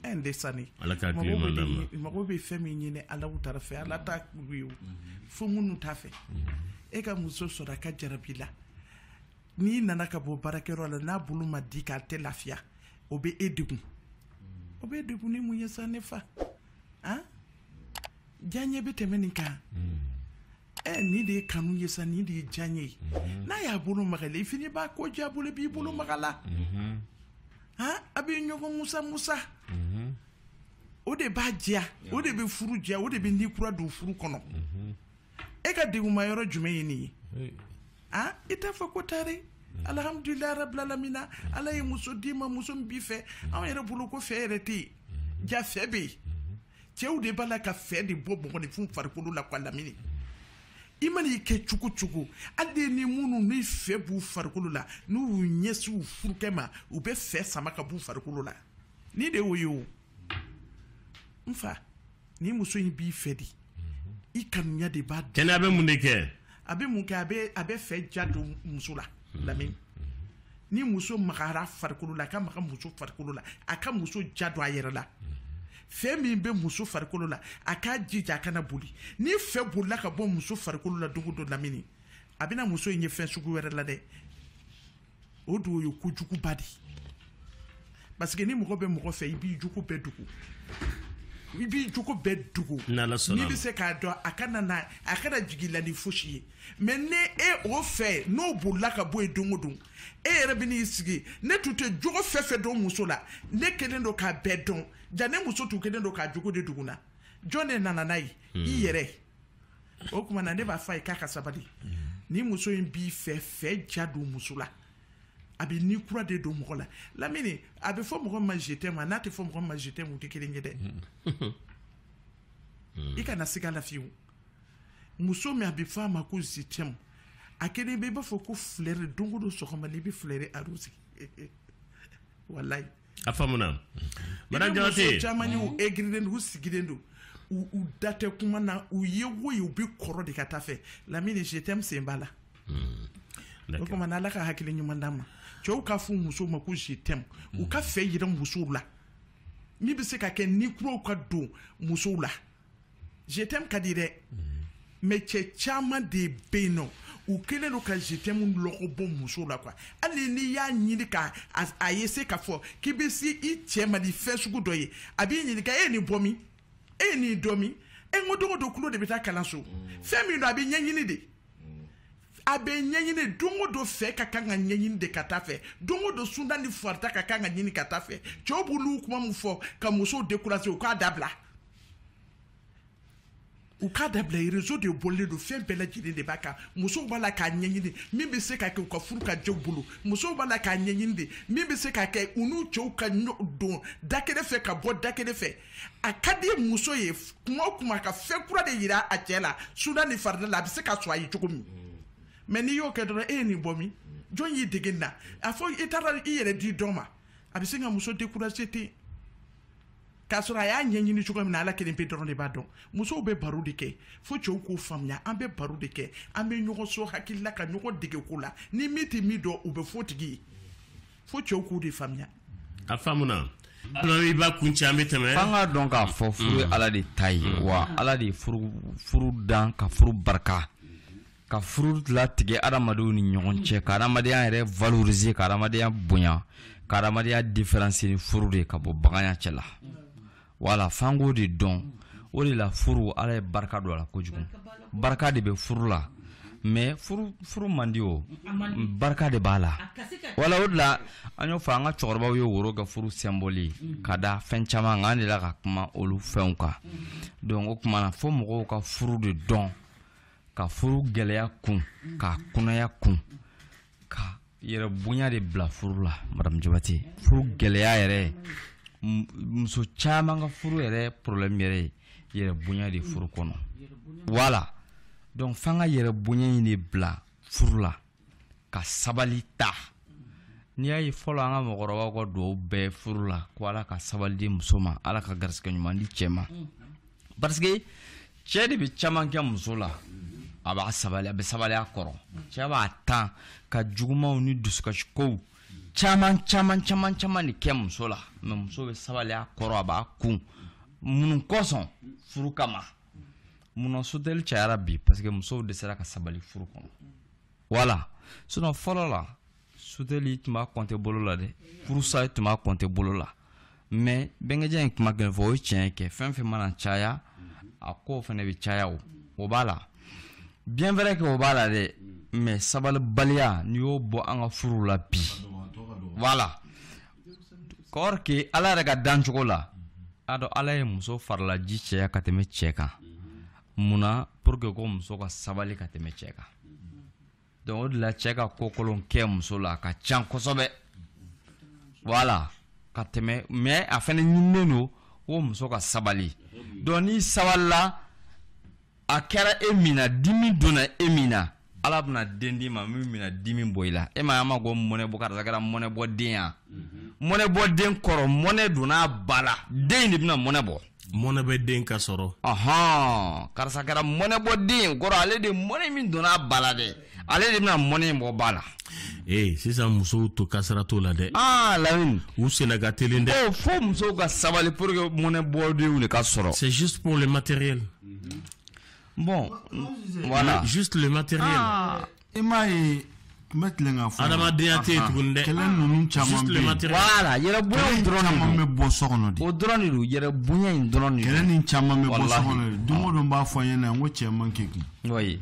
desani ala ka ki mandam mago be femi nyine ala utara fe ala ta kuyu fo munu ta fe e ka muso sora ka jarabila ni nana ka bo barakero la na bulu ma di ka te lafia obe edugun ni mu yesa ne fa janye be temenika ni de kanu yesa ni de janye na ya bulu magale fini ba ko jabule bi bulu magala abi nyoko musa o de ba dia o de be furu dia o de be ni kura do furu kono e ka de ma yoro jume yini ita fa ko tare alhamdulillah rabbil alamin ala yi muso dima muso bife an yere bulu ko fere ti ja febe cew de bala ka fe de bobo ko ni fun farkulu la kwa lamini imani ke chuku ade ni munu ni fe bu farkulu la nu nyesu furkema u be fe sama ka bu farkulu la ni de woyo mfa ni muso yin bi fe di ikanya de ba kena be mundeke abe munke abe fe jado musula lamin ni muso magara farkulu la ka maka muso farkulu la aka muso jado ayere la fe min be muso farkulu la aka jija kana buli ni fe bulla ka bo muso farkulu la dugudo lamini abina muso yin fe sugu were la de odo yo kujuku badi parce que ni mo be mo fe ibi juku be dugu ibi juku be dugu ni bi se ka do akana jigila ni foshi mais ne e o fe no bulla ka bo edungudun e rebini sigi ne tute jugo fefe do muso la ne kelen do ka bedon jane muso tu kelen do ka jugo de duguna jone nananai iyere o kuma na ne ba fa ka sabadi ni muso yin bi fe jadu muso la abi ni kura de do mo la lamini abi fo mo ma jeter ma na te fo mo ma jeter mu te kelen de ika na sigala fiu muso mi abi fa ma ko zitem akene be ba fo ko fleur dongo do so xama li bi fleur arusi wallahi afamuna madame Jawate chamani u egriden hu sigidendo u date kuma na u yewo yu bi koro de katafe lamini jetem sembala ko mana la ka hakili nyuma ndama cho ka fu muso ma ko jetem u ka fe yidan muso la mi bi se ka ken ni kuro ka do muso la jetem ka dire mais che chama de beno u kele no ka jetem loko bon muso la kwa ali ni ya nyini ka ayese ka fo ki bi si I chema di fesugu doye abi nyini ka ni bomi ni domi ngodo do kulo de bita kalanso femi no abi nyanyini de abe nyanyini dongo do fe ka kanga nyanyini de katafe dongo do sunda ni forta ka kanga nyini katafe chobulu kuma mu fo ka muso décourager o ka dabla u ka dabla réseau de bolle do fe bela jide de baka muso bala ka nyanyini mi be se ka ke ko furu ka jobulu muso bala ka nyanyini de mi be se ka ke unu chow ka do dakede fe ka bo dakede fe akadi muso ye kuma ka fe kura de yira a jela sunda ni farda la be se ka so ayi chukumi mais ni yo ke do ni bomi jon yi degenna afo itara iyere di doma abi se nga muso décourager te kasura ya nyanyini chuko na ala kelen pe doron de badon muso be baru de ke fo chow ko famnya an be baru de ke an be nyogo so hakilla ka nyogo dege kula ni miti mi do ube fotigi fo chow ko de famnya afamuna alors iba kuncha meteme fanga donc a fo furu ala de tayi wa ala de furu dan ka furu barka ka furu la tige adamadu ni nyogon che ka adamadiya yere valoriser ka adamadiya bonya ka adamadiya différencier furu de ka bo baganya chela wala fango de don o de la furu ala barka do la kojugu barka de be furu la mais furu mandio barka de bala wala o la anyo fanga chorba yo woro ga furu symbole kada fenchama ngani la ka kuma olu fenka donc o kuma na fo mo ka furu de don ka furu geleya kun ka kunaya kun ka yere bunya de bla furu la madame Jawate furu geleya yere muso chama nga furu yere problème yere bunya de furu kono voilà donc fanga yere bunya ni bla furu la ka sabali ta ni ay folo nga mogoro ko do be furu la ko ala ka sabali di musoma ala ka garske nyuma ndi chema parce que chede bi chama nke musola aba sabali akoro chaba ta ka juguma oni duska ko caman ni kɛ muso la mais muso bɛ sabali a kɔrɔ a b'a kun mun kosɔn furu kama mun sotɛli cayara bi parce que musow dɛsɛra ka sabali furu kɔnɔ voilà sinon fɔlɔ la sotɛli tun b'a compter bolo la dɛ furusa tun b'a compter bolo la mais bɛnkɛjɛ in kuma kelen fɔ o ye tiɲɛ kɛ fɛn fɛn mana caya a ko fana bɛ caya o b'a la bien vrai que o b'a la dɛ mais sabalibaliya n'i y'o bɔ an ka furu la bi voilà kɔrɔ que ala yɛrɛ ka dan cogo la a dɔn ala ye muso farala ji cɛya ka tɛmɛ cɛ kan munna pour que ko muso ka sabali ka tɛmɛ cɛ kan donc o de la cɛ ka ko kolon kɛ muso la a ka can kosɛbɛ voilà ka tɛmɛ mais a fana ɲininen don o muso ka sabali donc n'i sabalila a kɛra e min na dimi donna e min na ala bɛna den d'i ma min bɛna dimi bɔ i la e ma ma ko mɔnɛ bɔ karisa kɛra mɔnɛ bɔ den ya mɔnɛ bɔ den kɔrɔ mɔnɛ donna ba la den de bɛna mɔnɛ bɔ mɔnɛ bɛ den ka sɔrɔ karisa kɛra mɔnɛ bɔ den kɔrɔ ale de mɔnɛ min donna ba la dɛ ale de bɛna mɔnɛ in bɔ ba la sisan musow to kasara t'o la dɛ Lamine u senna ka teli dɛ fo musow ka sabali pour que mɔnɛ bɔdenw de ka sɔrɔ c'est juste pour le matériel bon voilà juste le matériel e m'a ye tun bɛ tilen ka fɔ adamadenya tɛ yen tuguni dɛ kɛlɛ ninnu caman juste le bɛ yen matériel voilà yɛrɛ bonya in dɔrɔn caman bɛ bɔ so kɔnɔ de o dɔrɔn de don yɛrɛ bonya in dɔrɔn de don kɛlɛ nin caman bɛ bɔ so Wallahi. kɔnɔ de don o don b'a fɔ an ɲɛna n ko cɛ man kekun oui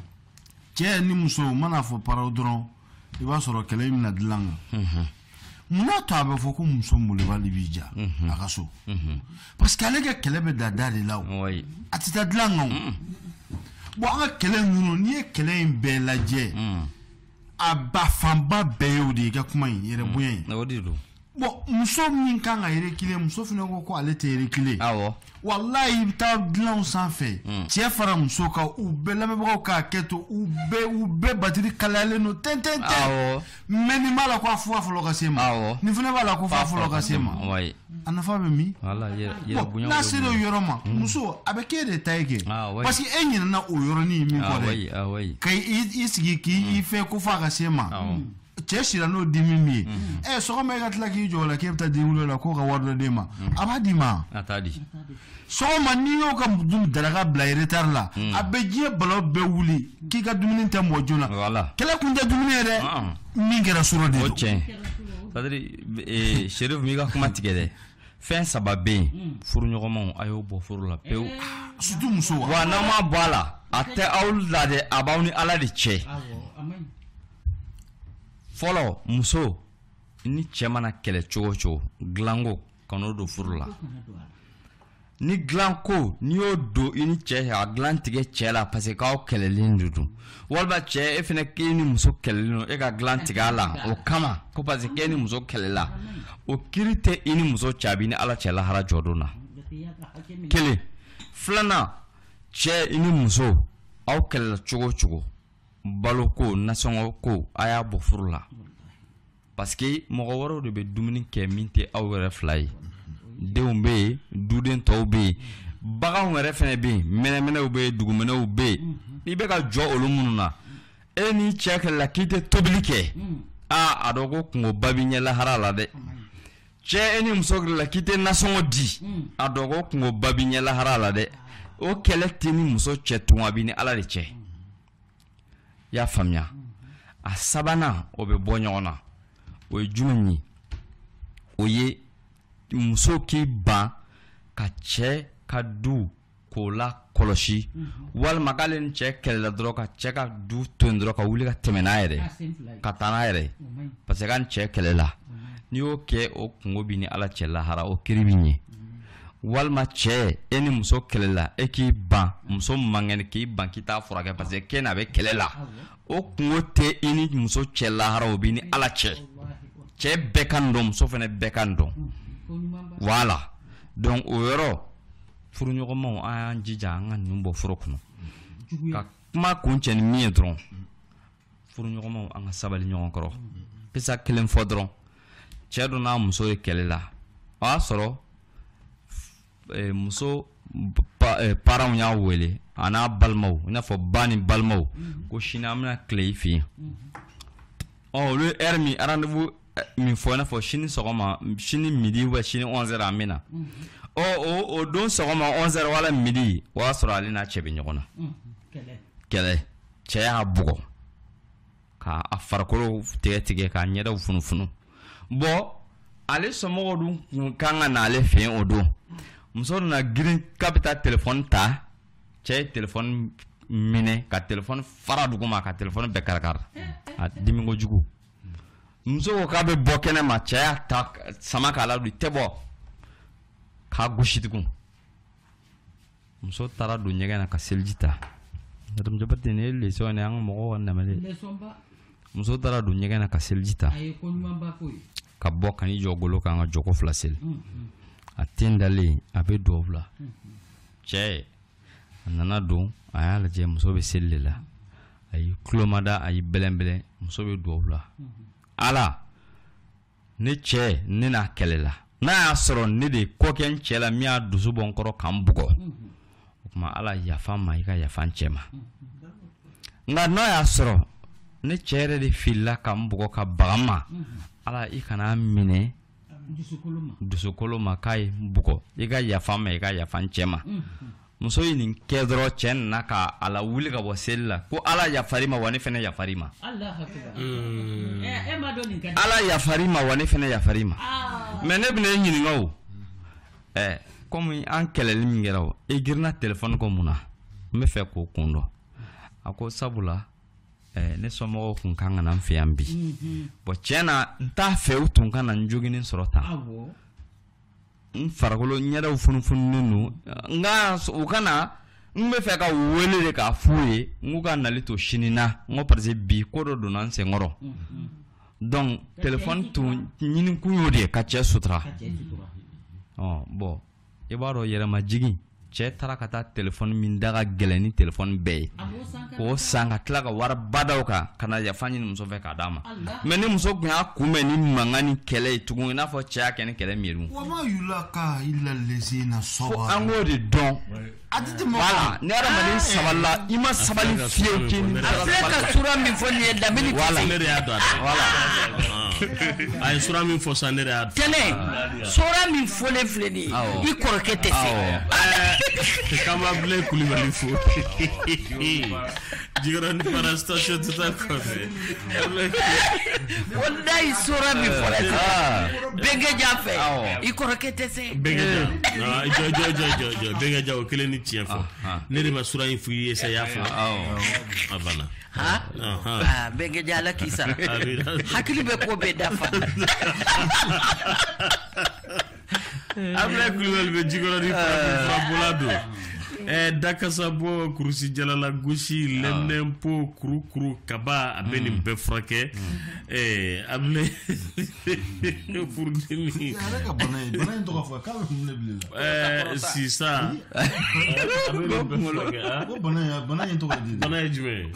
cɛ ni muso mana fɔ paraw dɔrɔn i b'a sɔrɔ kɛlɛ in bɛna dilan kan munna to a bɛ fɔ ko muso molobali b'i ja a ka so parce que ale ka kɛlɛ bɛ da de la o oui a tɛ taa dilan kan o bon an ka kɛlɛ ninnu n'i ye kɛlɛ in bɛɛ lajɛ a ba fanba bɛɛ ye o de ye i ka kuma in yɛrɛ bonya in o de don bon muso min kan ka yɛrɛkile muso fana ko ale tɛ yɛrɛkile awɔ wallahi i bɛ taa dilanw sanfɛ cɛ fara muso kan u bɛɛ lamɛnbagaw k'a kɛ to u bɛɛ batiri kalayalen don tɛntɛntɛn awɔ mais nin b'a la ko a fɔ fɔlɔ ka se ma awɔ nin fana b'a la ko fɔ fɔlɔ ka se ma oui a nafa bɛ min voilà yɛrɛ bon bonya n'a sera o yɔrɔ ma muso a bɛ k'e de ta ye kɛ parce que e ɲinɛna o yɔrɔnin min kɔ dɛ oui ka i sigi k'i fɛ ko f'a ka se ma cɛ sira n'o di min ye sɔgɔma e ka tila k'i jɔ o la k'e bɛ taa den wolo la k'o ka wari dɔ d'e ma a b'a di ma a t'a di sɔgɔma n'i y'o ka daraka bila retard la a bɛ diɲɛ balaw bɛɛ wuli k'i ka dumuni tɛ mɔ joona voilà kɛlɛ kun tɛ dumuni ye dɛ min kɛra sɔrɔ de o don tiɲɛ c'est à dire Sherif m'i ka kuma tigɛ dɛ fɛn saba bɛ yen furuɲɔgɔnmaw a y'o bɔ furu la pewu surtout muso wa n'aw ma bɔ a la a tɛ aw la dɛ a b'aw ni ala de cɛ fɔlɔ muso ni cɛ mana kɛlɛ cogo o cogo dilanko kan'o don furu la ni dilanko n'i y'o don i ni cɛ a dilan tigɛ cɛ la parce que k'aw kɛlɛlen de don walima cɛ e fana k'e ni muso kɛlɛlen don e ka dilan tigɛ a la o kama ko parce que k'e ni muso kɛlɛla o kiiri tɛ i ni muso cɛ a b'i ni ala cɛ lahara jɔdon na kelen filanan cɛ i ni muso aw kɛlɛla cogo o cogo balo ko nasɔngɔ ko a y'a bɔ furu la parce que mɔgɔ wɛrɛw de bɛ dumuni kɛ min tɛ aw yɛrɛ fila ye denw bɛ yen duden tɔw bɛ yen baganw yɛrɛ fana bɛ yen mɛnɛmɛnɛw bɛ yen dugumɛnɛw bɛ yen i bɛ ka jɔ olu minnu na e ni cɛ kɛlɛla k'i tɛ tobili kɛ a dɔn ko kungoba b'i ɲɛ lahara la dɛ cɛ e ni muso kɛlɛla k'i tɛ nasɔngɔ di a dɔn ko kungoba b'i ɲɛ lahara la dɛ o kɛlɛ tɛ ni muso cɛ tun a b'i ni ala de cɛ i y'a faamuya a sabanan o bɛ bɔ ɲɔgɔn na o ye jumɛn ye o ye muso k'i ban ka cɛ ka du k'o la kɔlɔsi walima k'ale ni cɛ kɛlɛla dɔrɔn ka cɛ ka du to yen dɔrɔn ka wuli ka tɛmɛ n'a yɛrɛ ka taa n'a yɛrɛ parce que k'a ni cɛ kɛlɛla n'i y'o kɛ o kungo b'i ni ala cɛ lahara o kiri b'i ɲɛ walima cɛ e ni muso kɛlɛla e k'i ban muso man kɛnɛ k'i ban k'i t'a furakɛ parce que kɛ n'a bɛ kɛlɛ la o kungo tɛ i ni muso cɛ lahara o b'i ni ala cɛ cɛ bɛɛ ka dɔn muso fana bɛɛ ka dɔn voilà donc o yɔrɔ furuɲɔgɔnmaw an y'an jija an ka ninnu bɔ furu kɔnɔ ka kuma kun cɛ ni min ye dɔrɔn furuɲɔgɔnmaw an ka sabali ɲɔgɔn kɔrɔ kisa kelen fɔ dɔrɔn cɛ dɔ n'a muso ye kɛlɛ la o y'a sɔrɔ muso parents y'a wele a n'a balimaw i n'a fɔ ba ni balimaw ko sini an bɛna tile i fɛ yen olu ye heure min rendez-vous min fɔ i n'a fɔ sini sɔgɔma sini midi ou bien sini 11h an bɛna o don sɔgɔma 11h wala midi o y'a sɔrɔ ale n'a cɛ bɛ ɲɔgɔn na kɛlɛ cɛ y'a bugɔ k'a farikolo tigɛ k'a ɲɛdaw funufunu bon ale somɔgɔw dun kan ka na ale fɛ yen o don muso nana girin k'a bɛ taa téléphone ta cɛ ye téléphone minɛ ka téléphone fara duguma ka téléphone bɛɛ kari-kari a dimi kojugu muso ko k'a bɛ bɔ kɛnɛ ma cɛ y'a ta sama k'a ladon tɛ bɔ k'a gosi tugun muso taara don ɲɛgɛn na ka seliji ta madame Jabate nin ye leçon ye an ka mɔgɔw ka namɛ dɛ muso taara don ɲɛgɛn na ka seliji ta ka bɔ ka n'i jɔ golo kan ka jɔko 2 seli a ten dalen a bɛ duwawu la cɛ a nana don a y'a lajɛ muso bɛ seli de la a y'i kulomada a y'i bɛlɛn-bɛlɛn muso bɛ duwawu la ala ne cɛ ne n'a kɛlɛ la n'a y'a sɔrɔ ne de ko kɛ n cɛ la min y'a dusu bɔ n kɔrɔ k'an bugɔ o tuma ala yafa n ma i ka yafa n cɛ ma nka n'a y'a sɔrɔ ne cɛ yɛrɛ de filila ka n bugɔ ka baga n ma ala i kana minɛ dusukolo ma k'a ye n bugɔ i ka yafa n ma i ka yafa n cɛ ma muso ye nin kɛ dɔrɔn cɛ nana ka ala wuli ka bɔ seli la ko ala yafari ma wa ne fɛnɛ yafari ma ala yafari ma wa ne fɛnɛ yafari ma mais ne bɛna e ɲininka o comme an kɛlɛli min kɛra o e girinna téléphone ko mun na n bɛ fɛ k'o kun dɔn a ko sabula ne somɔgɔw kun kan ka na n fɛ yan bi bon tiɲɛ na n t'a fɛ u tun ka na n joginin sɔrɔ tan n farikolo ɲɛdaw funufununen don nka u kana n bɛ fɛ ka wele de k'a f'u ye n k'u ka nali to sini na n ko parce que bi ko dɔ donna n senkɔrɔ donc téléphone tun ɲini kun y'o de ye ka cɛ sutura bon i b'a dɔn yɛrɛmajigin cɛ taara ka taa téléphone min da ka gɛlɛn ni téléphone bɛɛ ye k'o san ka tila ka wari badaw kan ka na yafa ɲini muso fɛ k'a d'a ma mais ni muso tun y'a kunbɛn ni mankan ni kɛlɛ ye tugun i n'a fɔ cɛ y'a kɛ ni kɛlɛ min ye dun fo an k'o de dɔn voilà ni adamaden sabalila i ma sabali fiyewu k'i ni a filɛ ka sura min fɔ nin ye lamini voilà ne de y'a dɔn voilà a ye sura min fɔ sa ne de y'a dɔn tɛnɛ sura min fɔlen filɛ nin ye i kɔrɔkɛ tɛ se kama bilen Kulibali fo jigara ni para station total kɔfɛ wallahi sura min fɔlen Bengeja fɛ i kɔrɔkɛ tɛ se Bengeja jɔ Bengeja o kelen ni tiɲɛ fɔ ne de ma sura in f'i ye sa y'a fɔ a banna Bengeja ala k'i sara hakili bɛ ko bɛɛ dafa Ablaye Kulibali bɛ jigara ni fura don dakasa bɔ kurusi jalala gosi lɛnɛnpo kurukuru kaba a bɛ nin bɛɛ furakɛ Ablaye furudimi sisan bana ye jumɛn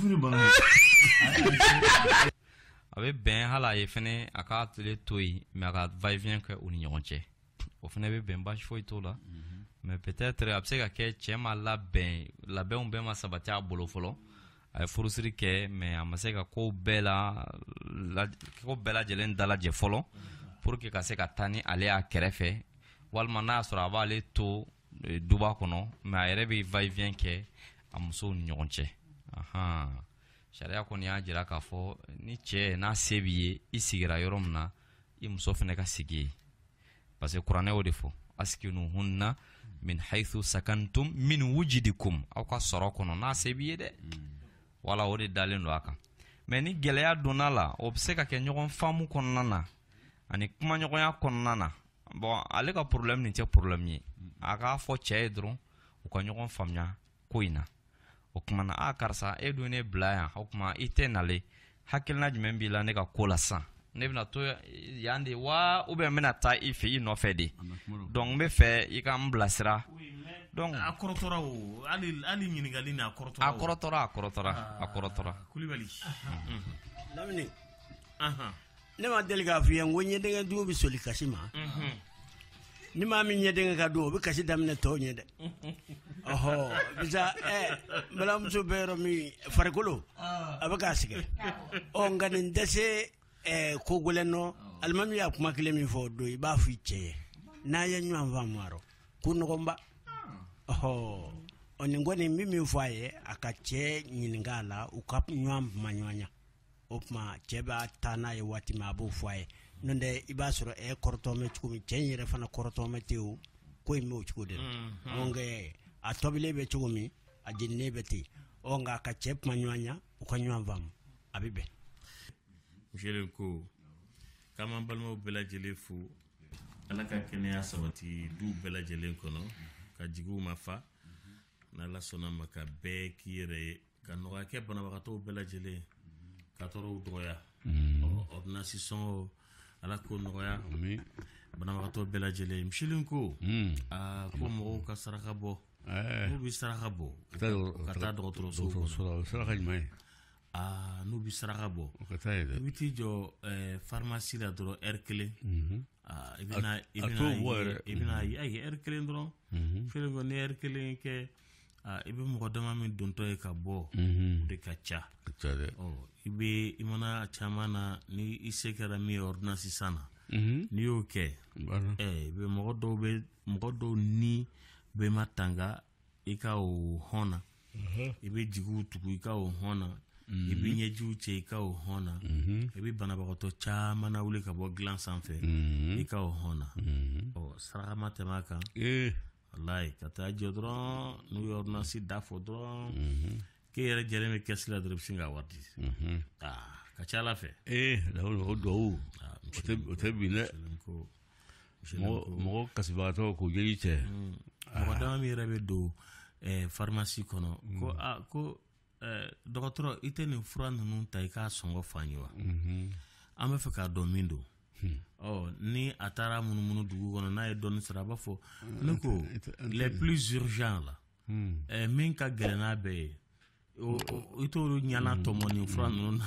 a bɛ bɛn hali a ye fɛnɛ a ka tile to yen mais a ka va-et-vient kɛ u ni ɲɔgɔn cɛ o fɛnɛ bɛ bɛn baasi foyi t'o la mais peut-être a bɛ se ka kɛ cɛ ma labɛnw bɛɛ ma sabati a bolo fɔlɔ a ye furusiri kɛ mais a ma se ka ko bɛɛ lajɛlen dalajɛ fɔlɔ pour que ka se ka taa ni ale y'a kɛrɛfɛ walima n'a y'a sɔrɔ a b'ale to duba kɔnɔ mais a yɛrɛ bɛ va-et-vient kɛ a musow ni ɲɔgɔn cɛ sariya kɔni y'a jira k'a fɔ ni cɛ n'a se b'i ye i sigira yɔrɔ min na i muso fɛnɛ ka sigi yen parce que kuranɛ y'o de fɔ askinuhunna min haythu sakantum min wujidikum aw ka sɔrɔ kɔnɔ n'a se b'i ye dɛ wala o de dalen don a kan mais ni gɛlɛya donna la o bɛ se ka kɛ ɲɔgɔn faamu kɔnɔna na ani kumaɲɔgɔnya kɔnɔna na bon ale ka problème nin tɛ problème ye a k'a fɔ cɛ ye dɔrɔn u ka ɲɔgɔn faamuya ko in na o kuma na karisa e dun ne bila yan o kuma i tɛ nale hakilina jumɛn b'i la ne ka ko la sisan ne bɛna to yan de wa ou bien n bɛna taa i fɛ i nɔfɛ de donc n bɛ fɛ i ka n bilasira donc a kɔrɔtɔra o hali ɲininkali ni a kɔrɔtɔra a kɔrɔtɔra Kulibali Lamini ne ma deli k'a f'i ye n ko ɲɛdenkɛ jugu bɛ soli kasi ma ni maa min ɲɛdenkɛ ka don o bɛ kasi daminɛ tɔw ɲɛ dɛ ɔhɔ bisa balimamuso bɛ yɔrɔ min farikolo a bɛ k'a sɛgɛn nka nin tɛ se ko goleno almami ya kuma kile min fo do iba fu ceye na ya nyu anva maro ku nogomba oni ngoni mimi faye akache nyingala ukap nyu manywanya opma cheba tana ye wati mabu faye nonde iba soro korto me chukumi chenyere fana korto me tiu ko imi uchukude onge atobile be chukumi ajinne beti onga akache manywanya ukanywa vam abibe Michel ko kama balmo bela jele fu ala ka kenya sabati du bela jele kono ka jigu mafa na la sona maka be kire ka no ka bana ba to bela jele ka toro doya ordonnance son ala ko no ya bana ba to bela jele Michel ko ko mo ka saraka bo no bi saraka bo ka ta docteur so saraka mai nous bi saraka bo biti jo pharmacie la dro erkele ibina ay erkele dro fele go ne erkele ke ibe mo dama min donto e ka bo de kacha ibe imana chamana ni isekara mi ordonnance sana ni oke ibe mo do ni be matanga ika o hona ibe jigu tuku ika o hona ibi nyeju che ka o hona ibi bana ba to chama na ule ka bo glan sanfe ika o hona o sara matemaka wallahi kata jodron nu yorna si dafo dron ke yere jereme kesla drip singa warti ka chala fe la o do o te bine mo kasibato ko yeite wadama mi rebe do pharmacie kono ko docteur ite ni fura nunu ta i ka songo fanyiwa an bɛ fɛ k'a dɔn min don ni a taara munumunu dugu kɔnɔ n'a ye dɔɔni sɔrɔ a b'a fɔ ne ko les plus urgents la min ka gɛlɛn n'a bɛɛ ye i t'olu ɲana tɔmɔ nin fura nunu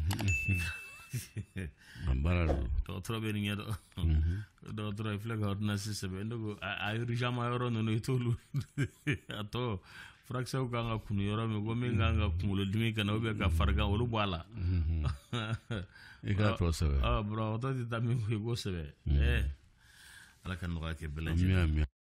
na docteur bɛ nin ɲɛ dɔn docteur i filɛ ka ordonnance sɛbɛn ne ko a urgent ma yɔrɔ nunu i t'olu a tɔ furakisɛw kan ka kunu yɔrɔ min ko min kan ka kunkolodimi kana ou bien ka farigan olu bɔ a la i k'a tɔ sɛbɛ banabagatɔ tɛ taa min fɔ i k'o sɛbɛ ala ka nɔgɔya kɛ bɛɛ lajɛlen